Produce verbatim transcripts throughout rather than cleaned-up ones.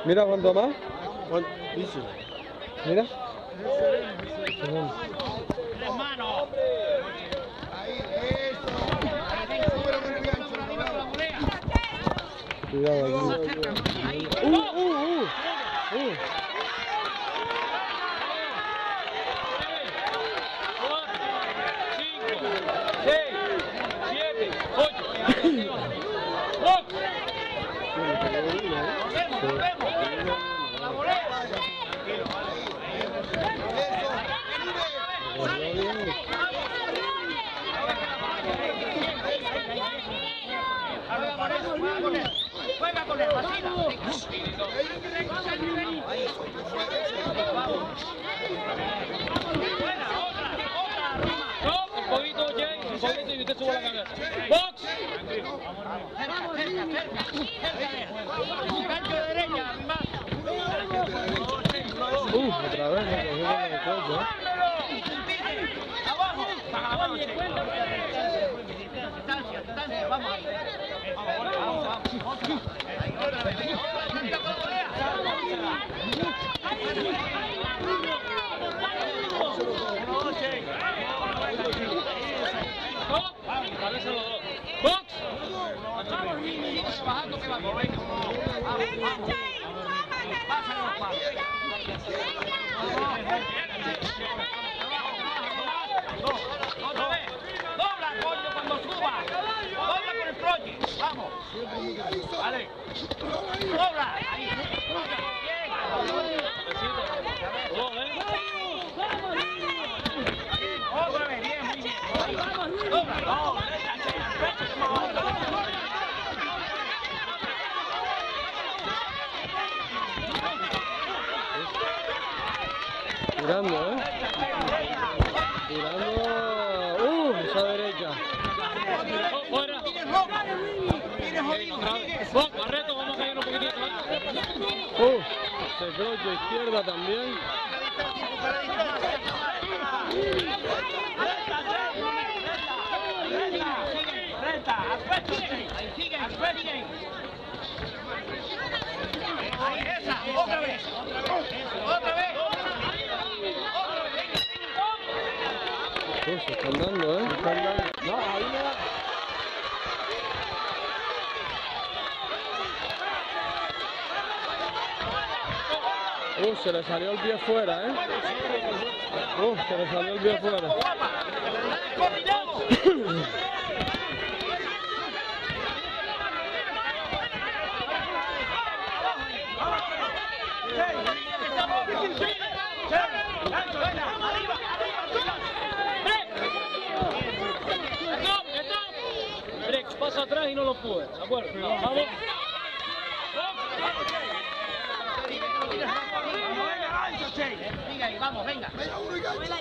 Mira cuánto más. ¿Cuánto dice? Mira. Segundo. Tres manos. Cuidado aquí. Uh, uh, uh. uh. Juega con él, vacila. Buena, otra, otra, arriba. No, un poquito, Jay, un poquito y usted sube la cabeza. ¡Box! Cerca, cerca, cerca, cerca de él. Gancho de derecha, arriba. Uh, otra vez me cogió con el cuello, ¿eh? Abajo, abajo, distancia, distancia, vamos ahí. Vamos, vamos, vamos. Ahí, otra vez, Cabeza los dos. ¡Box! bajando que vamos, venga. Vamos, vamos. Pásale los palos. Otra vez. Dobla, coño, cuando suba. Dobla con el proye. Vamos. Vale. Dobla. Ahí. Bien. Otra vez. Bien, muy bien. Dobla. No. Tirando, ¿eh? Tirando. Uh, esa derecha. ¡Fuera! ¡Box! Barreto, vamos a caer un poquitito. Uh, se clocha izquierda también. Ahí sigue, sigue. Ahí esa, otra vez. Otra vez. Uh, se están dando, ¿eh? Se están dando. No, ahí no va. Uh, se le salió el pie fuera, ¿eh? Uh, se le salió el pie fuera. Brex, pasa atrás y no lo pude. ¿De acuerdo? Vamos. Sigue ahí, vamos, venga. Venga, uno y gancho.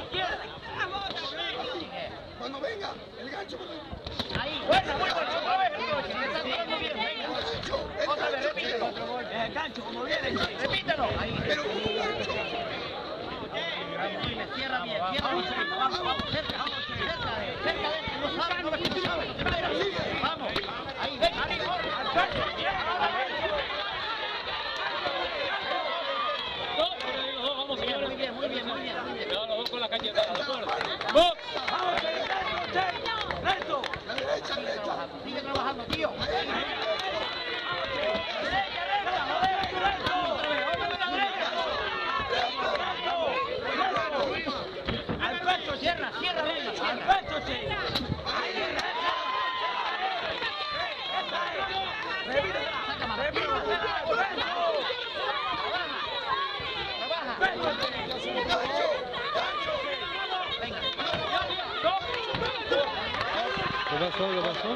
Cuando venga, el gancho. Ahí, buena, muy buena, otra vez el coche, le está jugando bien, venga. Otra vez, repítelo. El gancho, como viene, repítelo. Ahí. Pero un gancho. Cierra bien, cierra bien. Vamos, vamos, cerca, vamos, cerca de él, cerca de él, no sabe, no ve que no sabe. Vamos, ahí, venga, ahí, corre, al gancho. Vamos, Muy bien, muy bien, muy bien, muy bien. los dos con la cachetada, ¿de acuerdo? ¡Box! La derecha, derecha. Sigue trabajando, tío. Al pecho, cierra, cierra, venga, al pecho, che. ¿Qué pasó? ¿Qué pasó?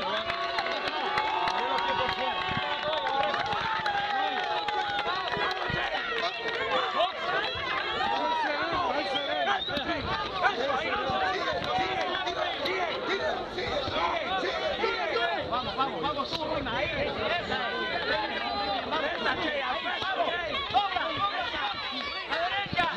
Vamos, vamos, vamos, tú, Rima, ahí, esa es. Vamos, esa, che, ahí, vamos. Dobla, dobla, a la derecha.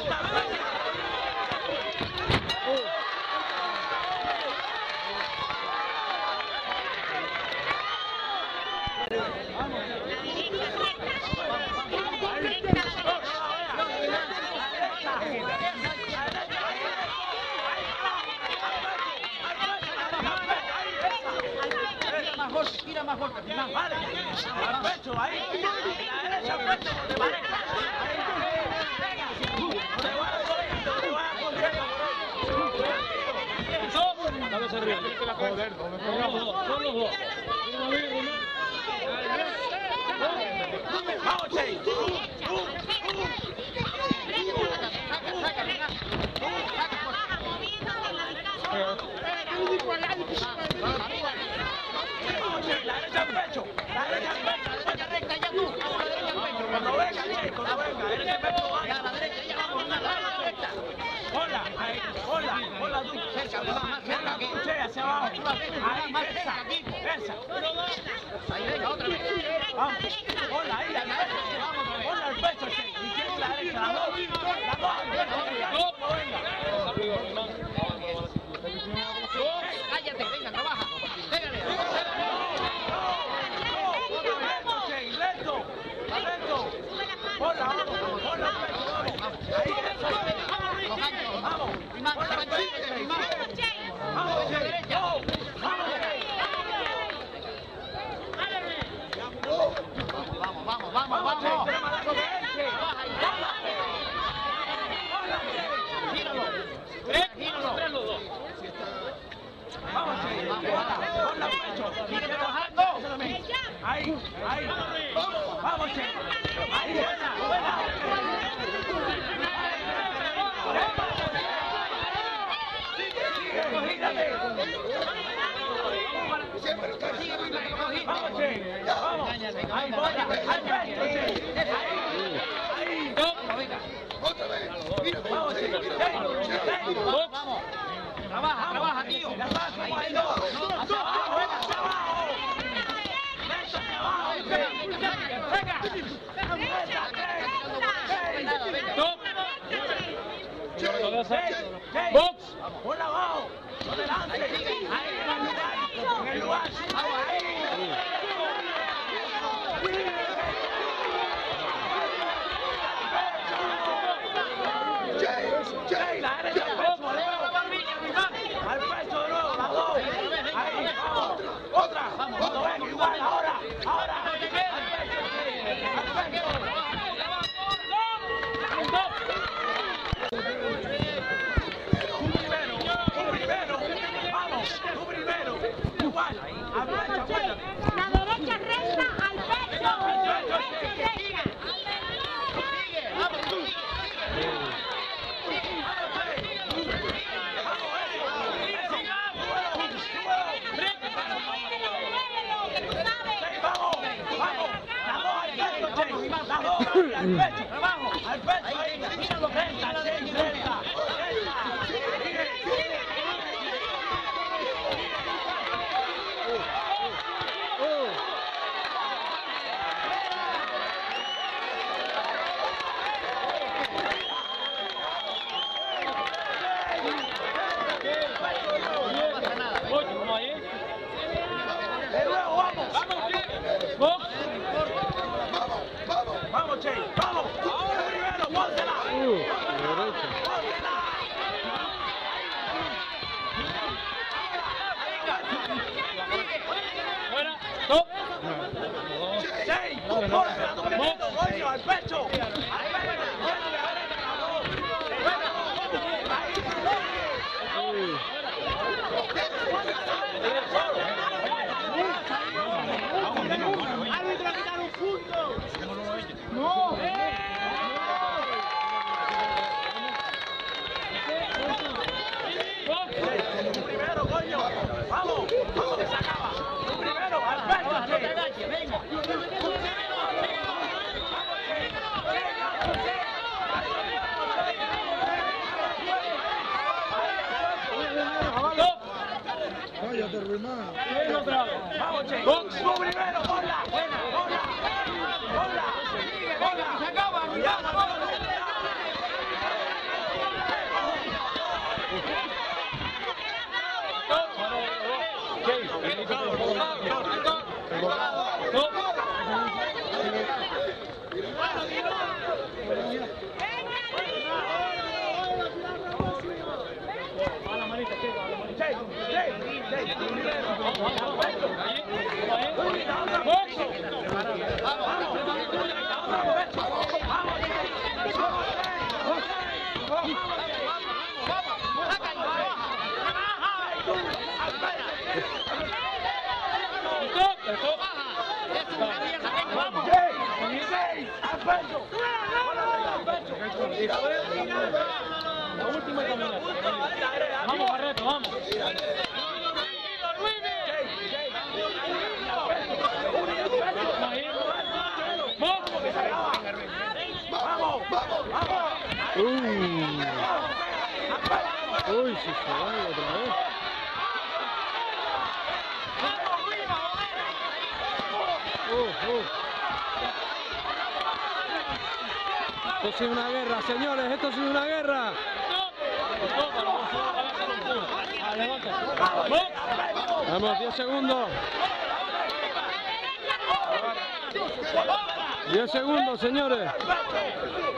Vale, al pecho, ahí. La derecha al pecho, de pareja. Te voy a corriendo, te voy a corriendo. Cabeza arriba. Joder, ¿dónde Son los dos, son los dos. Vamos, Che. Vamos, Che, la derecha al pecho. La derecha al pecho. Cuando venga, Che, cuando venga. Derecha al pecho, vaya. Hola, ahí, hola, hola tú. Hola tú, Che, hacia abajo. Ahí, esa, esa. Ahí, venga, otra vez. Vamos. Hola, ahí, al pecho. Hola, al pecho, Che. Izquierda y la derecha, las dos. Las dos, al pecho, cuando venga. Cállate, venga, trabaja. Pégale. Lento, Che, lento. Lento. Hola, vamos, hola, al pecho, vamos. Ahí, eso. Vamos. Hola, al pecho, Che. Vamos, Che. Go. Vamos, Che. Vamos, vamos, vamos, Vamos, Che. vamos. Tenemos la corriente. Gíralo. Gíralo. Tres los dos. Vamos, Che. Hola, hola, al pecho. Sigue trabajando. Ahí, ahí. Vamos, Che. Ahí, buena, buena. Sigue, cogídate. Siempre lo está haciendo. Vamos, Che. Vamos. Ahí, buena. Al pecho, Che. Ahí, ahí. Otra vez. Mira, Vamos, Che. mira, mira. Vamos. Trabaja, trabaja, tío. La pasa, ahí, no. Hacia abajo, hacia abajo. Lento hacia abajo, Che. Venga. Cabeza. Che. Box. Por abajo. Por delante. Ahí, en el lugar. En el lugar. Ahí. Che, la derecha al pecho, de nuevo. Al pecho de nuevo, las dos. Ahí, vamos. Otra. Cuando venga, igual, ahora. Ahora. Al pecho, al pecho. Tú primero, tú primero. Vamos, tú primero. Igual. Al pecho, acuérdate. La derecha recta al pecho. Vamos, tú sigue. Al pecho, trabajo, al pecho, ahí, míralo, recta, recta, recta. Ocho, vamos ahí. De nuevo, vamos. Box. Vamos, vamos. Vamos, Che, vamos. Ahora primero, pónsela. Derecha. Pónsela. Fuera. Stop. Che, pónsela tú primero, coño, al pecho. Al pecho, árbitro, quitar un punto. No. Tú primero, coño. Vamos, vamos que se acaba. Tú primero, al pecho. No te agaches, venga. Cállate, hermano. Ven otra vez. Vamos, Che. Box. Tú primero, ponla. Ponla. Ponla. Ponla. Se acaba. Ya, Che, Che, Che, tú primero. Al pecho. al pecho. Al pecho. La última caminata. Vamos, Barreto, vamos. Vamos, vamos, vamos. Uy, uy, si se va otra vez. Uh, uh. Esto sí es una guerra, señores, esto sí es una guerra. Vamos, diez segundos. diez segundos, señores.